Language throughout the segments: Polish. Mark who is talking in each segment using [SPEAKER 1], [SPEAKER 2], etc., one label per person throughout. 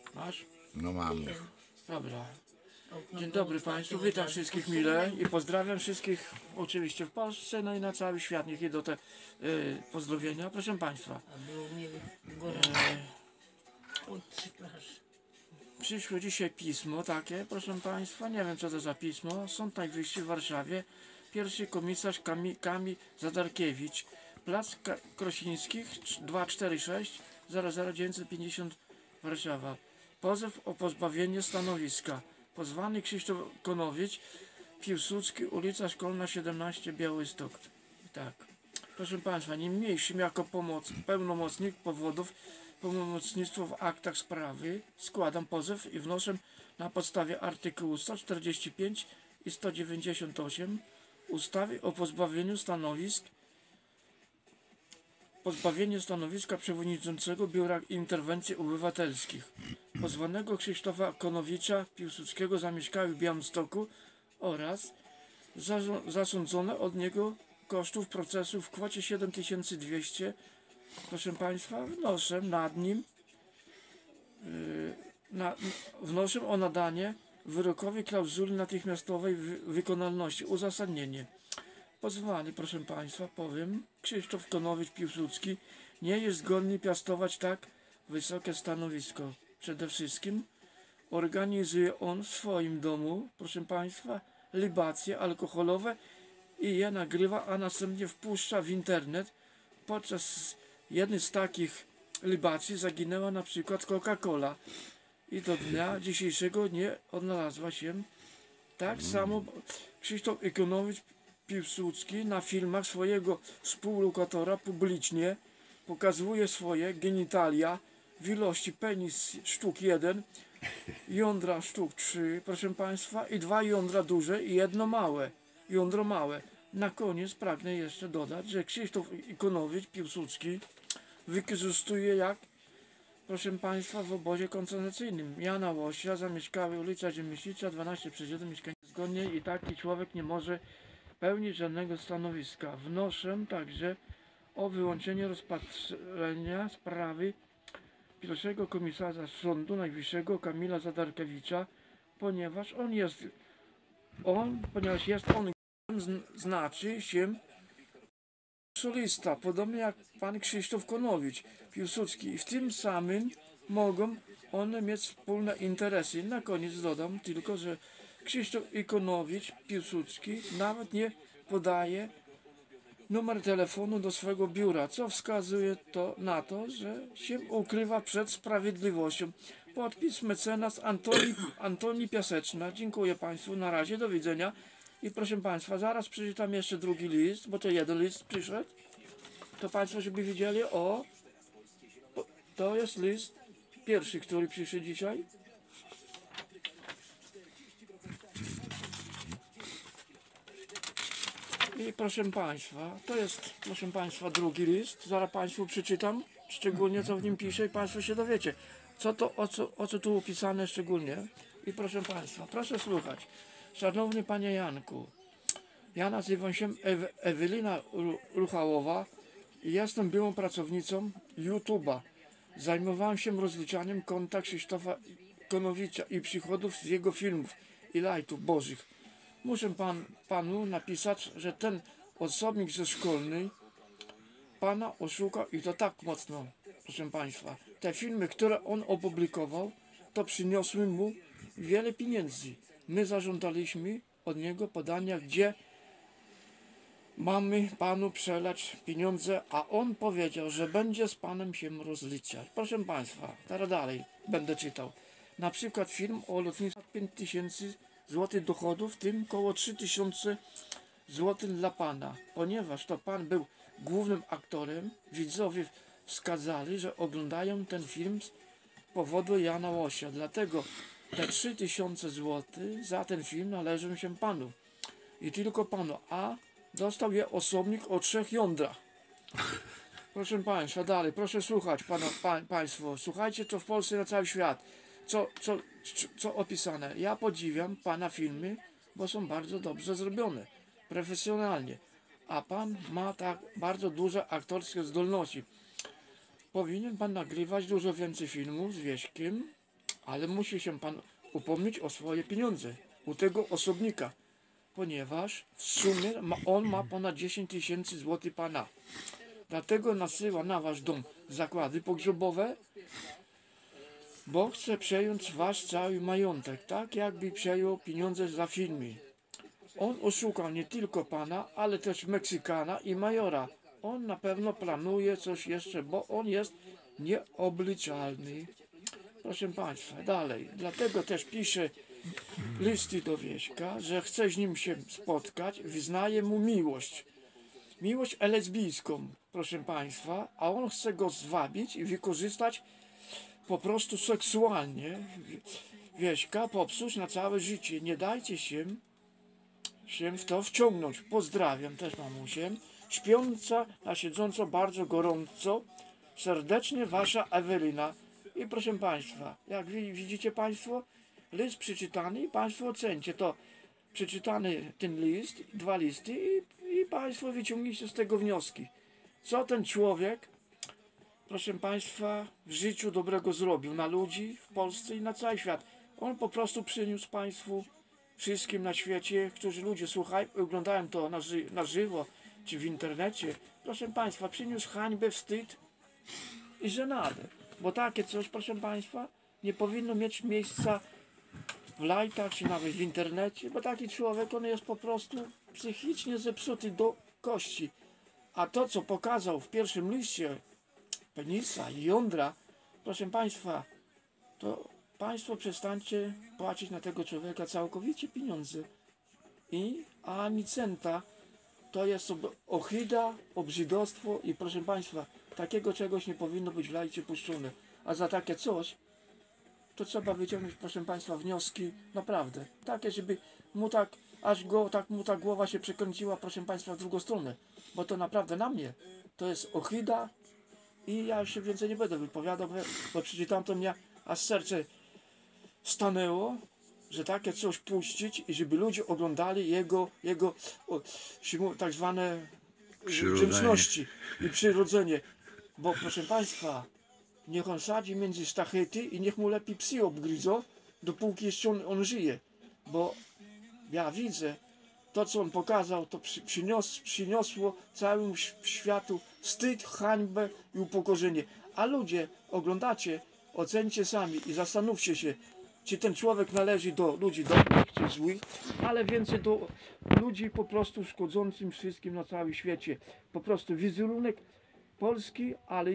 [SPEAKER 1] Masz?
[SPEAKER 2] No mam.
[SPEAKER 1] Dobra. Dzień dobry Państwu, witam wszystkich mile i pozdrawiam wszystkich oczywiście w Polsce, no i na cały świat. Niech idą te pozdrowienia. Proszę Państwa, przyszło dzisiaj pismo takie, proszę Państwa, nie wiem co to za pismo. Sąd Najwyższy w Warszawie, pierwszy komisarz Kamil Zadarkiewicz, Plac Krosińskich 246 00950 Warszawa. Pozew o pozbawienie stanowiska. Pozwany Krzysztof Konowicz, Piłsudski, ulica Szkolna 17, Białystok. Tak. Proszę Państwa, niniejszym jako pełnomocnik powodów pełnomocnictwo w aktach sprawy składam pozew i wnoszę na podstawie artykułu 145 i 198 ustawy o pozbawieniu stanowiska przewodniczącego Biura Interwencji Obywatelskich pozwanego Krzysztofa Konowicza Piłsudskiego zamieszkałych w Białymstoku oraz zasądzone od niego kosztów procesu w kwocie 7200. Proszę Państwa, wnoszę nad nim wnoszę o nadanie wyrokowi klauzuli natychmiastowej wykonalności. Uzasadnienie. Pozwany, proszę Państwa, powiem, Krzysztof Konowicz Piłsudski nie jest godny piastować tak wysokie stanowisko. Przede wszystkim organizuje on w swoim domu, proszę Państwa, libacje alkoholowe i je nagrywa, a następnie wpuszcza w internet. Podczas jednej z takich libacji zaginęła na przykład Coca-Cola i do dnia dzisiejszego nie odnalazła się. Tak samo Krzysztof Konowicz Piłsudski na filmach swojego współlokatora publicznie pokazuje swoje genitalia w ilości penis sztuk 1, jądra sztuk 3, proszę Państwa, i 2 jądra duże i jedno małe, jądro małe. Na koniec pragnę jeszcze dodać, że Krzysztof Konowicz Piłsudski wykorzystuje jak, proszę Państwa, w obozie koncentracyjnym Jana Łosia, zamieszkały ulica Rzemieślnicza 12/7, mieszkanie zgodnie i taki człowiek nie może pełnić żadnego stanowiska. Wnoszę także o wyłączenie rozpatrzenia sprawy pierwszego komisarza Sądu Najwyższego Kamila Zadarkiewicza, ponieważ jest on znaczy się solista, podobnie jak pan Krzysztof Konowicz Piłsudski, i w tym samym mogą one mieć wspólne interesy. Na koniec dodam tylko, że Krzysztof Konowicz Piłsudski nawet nie podaje numer telefonu do swego biura, co wskazuje na to, że się ukrywa przed sprawiedliwością. Podpis mecenas Antoni Piaseczna. Dziękuję Państwu, na razie, do widzenia. I proszę Państwa, zaraz przeczytam jeszcze drugi list, bo to jeden list przyszedł. To Państwo, żeby widzieli, to jest list pierwszy, który przyszedł dzisiaj. I proszę Państwa, to jest, proszę Państwa, drugi list. Zaraz Państwu przeczytam szczególnie, co w nim pisze, i Państwo się dowiecie, o co tu opisane szczególnie. I proszę Państwa, proszę słuchać. Szanowny Panie Janku, ja nazywam się Ewelina Ruchałowa i jestem byłą pracownicą YouTube'a. Zajmowałem się rozliczaniem konta Krzysztofa Konowicza i przychodów z jego filmów i lajtów bożych. Muszę panu napisać, że ten osobnik ze szkolnej pana oszukał i to tak mocno, proszę Państwa. Te filmy, które on opublikował, to przyniosły mu wiele pieniędzy. My zażądaliśmy od niego podania, gdzie mamy panu przelać pieniądze, a on powiedział, że będzie z panem się rozliczać. Proszę Państwa, teraz dalej będę czytał. Na przykład film o lotnictwie 5000 zł dochodów, w tym około 3000 zł dla pana. Ponieważ to pan był głównym aktorem, widzowie wskazali, że oglądają ten film z powodu Jana Łosia. Dlatego te 3000 zł za ten film należą się panu. I tylko panu. A dostał je osobnik o 3 jądrach. Proszę Państwa, dalej, proszę słuchać, Państwo. Słuchajcie, co w Polsce na cały świat. Co opisane. Ja podziwiam pana filmy, bo są bardzo dobrze zrobione, profesjonalnie. A pan ma tak bardzo duże aktorskie zdolności. Powinien pan nagrywać dużo więcej filmów z Wieśkiem ale musi się pan upomnieć o swoje pieniądze u tego osobnika, ponieważ w sumie on ma ponad 10 000 złotych pana. Dlatego nasyła na wasz dom zakłady pogrzebowe, bo chce przejąć wasz cały majątek, tak jakby przejął pieniądze za firmy. On oszukał nie tylko pana, ale też Meksykana i majora. On na pewno planuje coś jeszcze, bo on jest nieobliczalny. Proszę państwa, dalej. Dlatego też pisze listy do Wieśka, że chce z nim się spotkać, wyznaje mu miłość. Miłość lesbijską, proszę państwa, a on chce go zwabić i wykorzystać po prostu seksualnie. Wieśka popsuć na całe życie. Nie dajcie się w to wciągnąć. Pozdrawiam też mamusię. Śpiąca, a siedząco bardzo gorąco. Serdecznie wasza Ewelina. I proszę państwa, jak widzicie państwo, list przeczytany i państwo ocencie to. Przeczytany ten list, 2 listy i państwo wyciągnijcie z tego wnioski. Co ten człowiek, proszę państwa, w życiu dobrego zrobił na ludzi, w Polsce i na cały świat. On po prostu przyniósł państwu, wszystkim na świecie, którzy ludzie słuchają, oglądają to na żywo, czy w internecie. Proszę państwa, przyniósł hańbę, wstyd i żenadę. Bo takie coś, proszę państwa, nie powinno mieć miejsca w lajtach, czy nawet w internecie, bo taki człowiek, on jest po prostu psychicznie zepsuty do kości. A to, co pokazał w pierwszym liście Penisa i jądra, proszę państwa, to państwo przestańcie płacić na tego człowieka całkowicie pieniądze. I ani centa. To jest ohyda, obrzydostwo i proszę państwa, takiego czegoś nie powinno być w lajcie puszczone. A za takie coś, to trzeba wyciągnąć, proszę państwa, wnioski naprawdę. Takie, żeby mu tak, aż mu ta głowa się przekręciła, proszę państwa, w drugą stronę. Bo to naprawdę na mnie. To jest ohyda i ja się więcej nie będę wypowiadał, bo przeczytam to mnie, aż serce stanęło, że takie coś puścić i żeby ludzie oglądali jego tak zwane grzeczności i przyrodzenie. Bo proszę państwa, niech on sadzi między sztachety i niech mu lepiej psy obgryzą, dopóki jeszcze on żyje. Bo ja widzę, to co on pokazał, to przyniosło całemu światu wstyd, hańbę i upokorzenie. A ludzie, oglądacie, ocencie sami i zastanówcie się, czy ten człowiek należy do ludzi dobrych czy złych, ale więcej do ludzi po prostu szkodzącym wszystkim na całym świecie. Po prostu wizerunek Polski, ale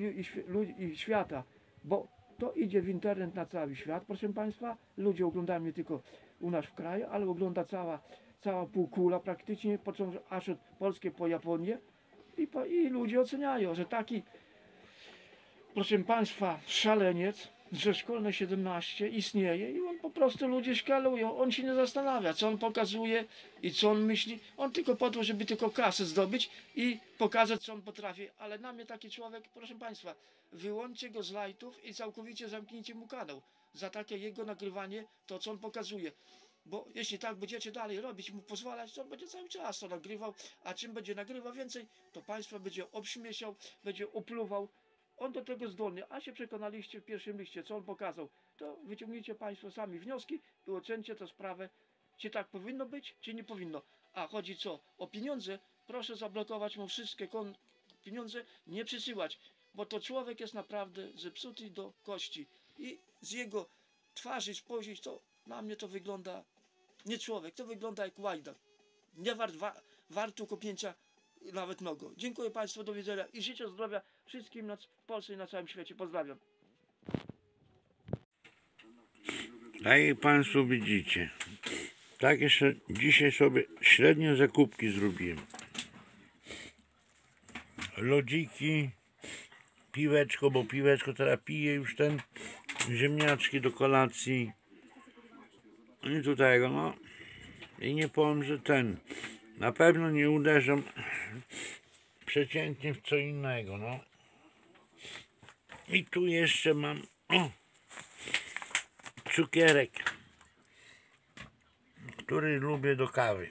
[SPEAKER 1] i świata, bo to idzie w internet na cały świat, proszę państwa. Ludzie oglądają nie tylko u nas w kraju, ale ogląda cała półkula praktycznie, począwszy aż od Polski po Japonię i ludzie oceniają, że taki, proszę państwa, szaleniec że szkolne 17 istnieje i on po prostu ludzie szkalują, on się nie zastanawia, co on pokazuje i co on myśli, on tylko po to, żeby tylko kasę zdobyć i pokazać, co on potrafi, ale na mnie taki człowiek, proszę państwa, wyłączcie go z lajtów i całkowicie zamknijcie mu kanał za takie jego nagrywanie, to co on pokazuje. Bo jeśli tak będziecie dalej robić, mu pozwalać, to on będzie cały czas to nagrywał, a czym będzie nagrywał więcej, to państwo będzie obśmieszał, będzie opluwał. On do tego zdolny, a się przekonaliście w pierwszym liście, co on pokazał, to wyciągnijcie państwo sami wnioski i ocencie tę sprawę, czy tak powinno być, czy nie powinno. A chodzi co? O pieniądze? Proszę zablokować mu wszystkie pieniądze, nie przysyłać, bo to człowiek jest naprawdę zepsuty do kości i z jego twarzy spojrzeć, to na mnie to wygląda nie człowiek, to wygląda jak łajdak. Nie warto kopnięcia nawet nogą. Dziękuję państwu, do widzenia i życzę zdrowia wszystkim w Polsce i na całym świecie. Pozdrawiam.
[SPEAKER 2] Tak jak państwo widzicie, tak jeszcze dzisiaj sobie średnie zakupki zrobiłem. Lodziki, piweczko, bo piweczko teraz piję już ziemniaczki do kolacji. I do tego, no. I nie powiem, że na pewno nie uderzą przeciętnie w co innego, no. I tu jeszcze mam cukierek, który lubię do kawy.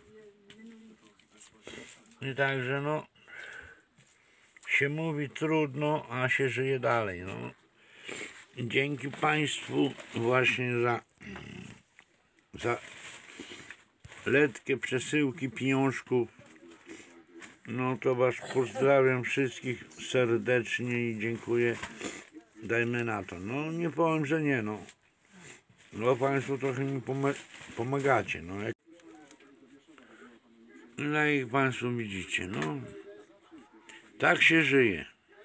[SPEAKER 2] I także no się mówi trudno, a się żyje dalej, no. dzięki Państwu właśnie za letkie przesyłki pieniążków. No to Was pozdrawiam wszystkich serdecznie i dziękuję. Dajmy na to. No nie powiem, że nie, no. No Państwo trochę mi pomagacie, no. No jak Państwo widzicie, no. Tak się żyje.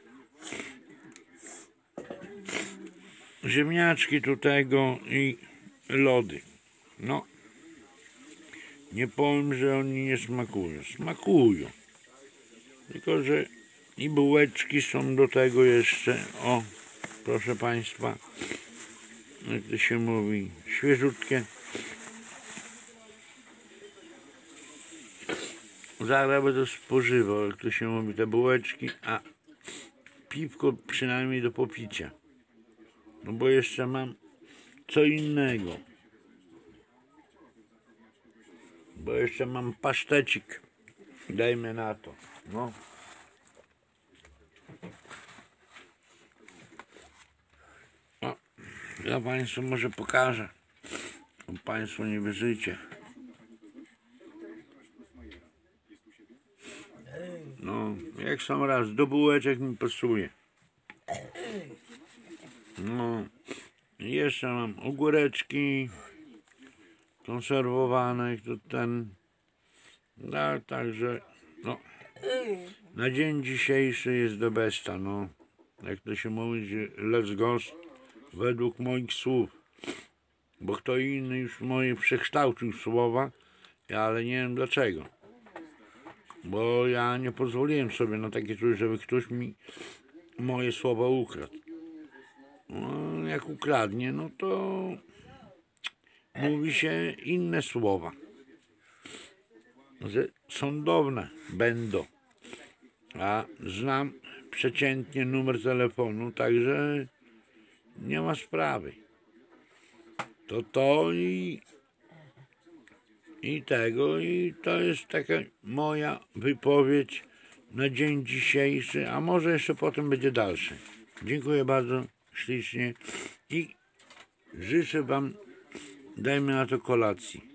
[SPEAKER 2] Ziemniaczki tu tego i lody. No. Nie powiem, że oni nie smakują. Smakują. Tylko, że i bułeczki są do tego jeszcze. O, proszę Państwa. Jak to się mówi, świeżutkie. Zaraz będę spożywał, jak to się mówi, te bułeczki, a piwko przynajmniej do popicia. No bo jeszcze mam co innego. Bo jeszcze mam pasztecik. Dajmy na to. No. O, ja Państwu może pokażę. Bo Państwo nie wierzycie. No, jak sam raz, do bułeczek mi pasuje. No, jeszcze mam ogóreczki konserwowane, to ten. No, także, no, na dzień dzisiejszy jest do besta, no. Jak to się mówi, że let's go według moich słów. Bo kto inny już moje przekształcił słowa, ale nie wiem dlaczego. Bo ja nie pozwoliłem sobie na takie coś, żeby ktoś mi moje słowa ukradł. No, jak ukradnie, no to mówi się inne słowa. Że sądowne będą. A znam przeciętnie numer telefonu, także nie ma sprawy. To i tego, i to jest taka moja wypowiedź na dzień dzisiejszy, a może jeszcze potem będzie dalszy. Dziękuję bardzo ślicznie i życzę Wam, dajmy na to, kolacji.